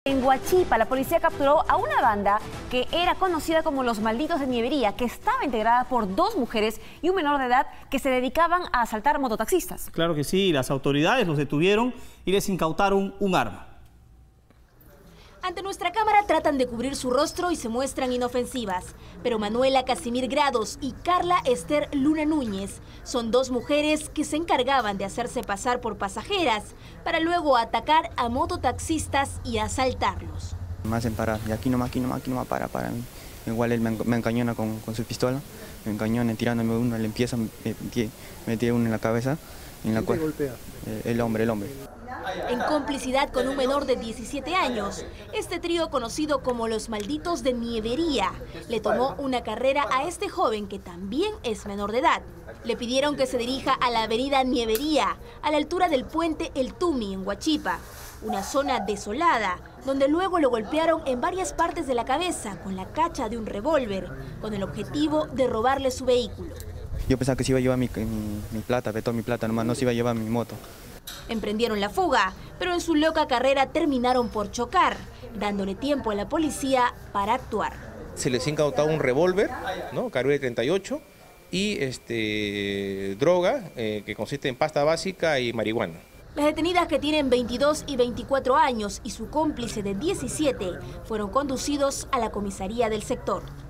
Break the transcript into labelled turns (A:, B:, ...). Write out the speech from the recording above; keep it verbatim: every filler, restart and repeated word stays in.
A: En Huachipa, la policía capturó a una banda que era conocida como los Malditos de Nievería, que estaba integrada por dos mujeres y un menor de edad que se dedicaban a asaltar mototaxistas.
B: Claro que sí, las autoridades los detuvieron y les incautaron un arma.
C: Ante nuestra cámara tratan de cubrir su rostro y se muestran inofensivas. Pero Manuela Casimir Grados y Carla Esther Luna Núñez son dos mujeres que se encargaban de hacerse pasar por pasajeras para luego atacar a mototaxistas y asaltarlos.
D: Me hacen parar, y aquí nomás, aquí nomás, aquí nomás, para, para mí. Igual él me, me encañona con, con su pistola, me encañona tirándome uno, le empieza, me, me tira uno en la cabeza. En la cual, golpea? Eh, el hombre, el hombre.
C: En complicidad con un menor de diecisiete años, este trío conocido como los Malditos de Nievería le tomó una carrera a este joven que también es menor de edad. Le pidieron que se dirija a la avenida Nievería, a la altura del puente El Tumi en Huachipa, una zona desolada, donde luego lo golpearon en varias partes de la cabeza con la cacha de un revólver, con el objetivo de robarle su vehículo.
D: Yo pensaba que se iba a llevar mi, mi, mi plata, de toda mi plata, nomás no se iba a llevar mi moto.
C: Emprendieron la fuga, pero en su loca carrera terminaron por chocar, dándole tiempo a la policía para actuar.
E: Se les incautó un revólver, ¿no? Calibre treinta y ocho, y este, droga, eh, que consiste en pasta básica y marihuana.
C: Las detenidas, que tienen veintidós y veinticuatro años, y su cómplice de diecisiete, fueron conducidos a la comisaría del sector.